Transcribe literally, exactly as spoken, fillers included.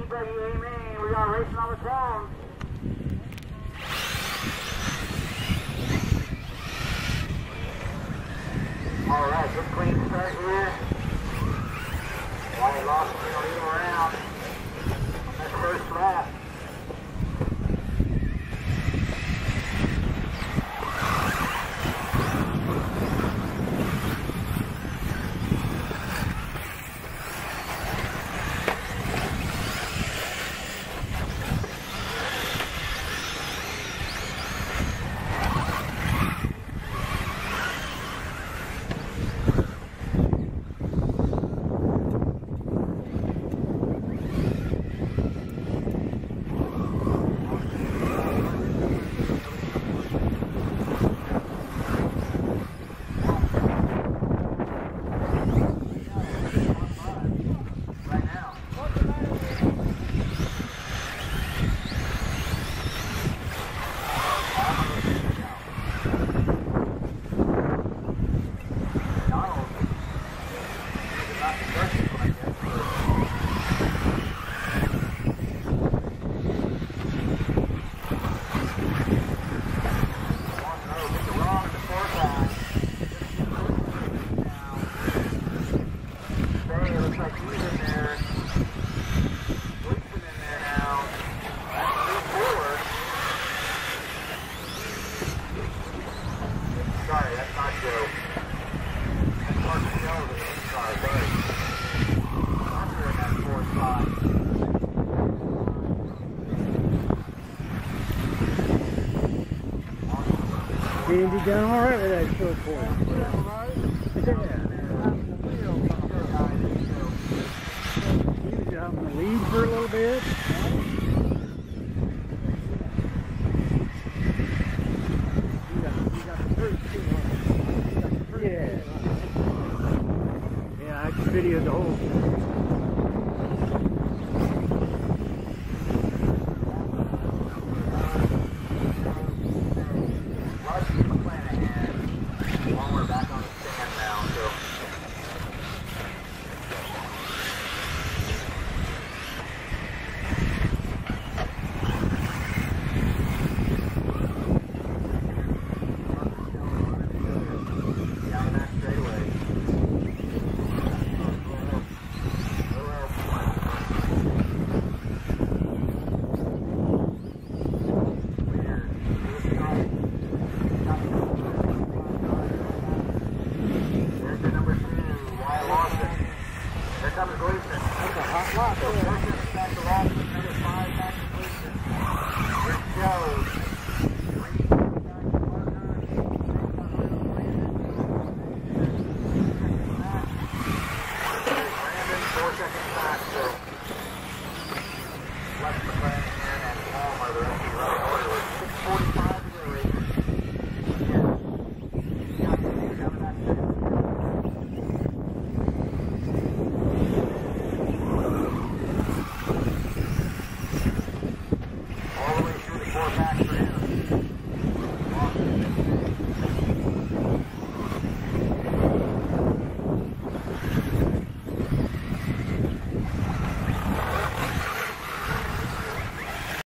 Dougie, amen. We got racing on the phone. All right, good clean start here. White lost it a little around. That's first lap. Sorry, that's not Joe. That's Mark Joe. Sorry, sorry. I'm here in that fourth spot. Andy done all right with that short course. He was out in the lead for a little bit. Yeah. Yeah, I can video the whole thing. While we're back on the stand now, so. Here comes Gleason. That's a hot lot. So, back to Lawson, number five, back to Gleason. Here's Joe.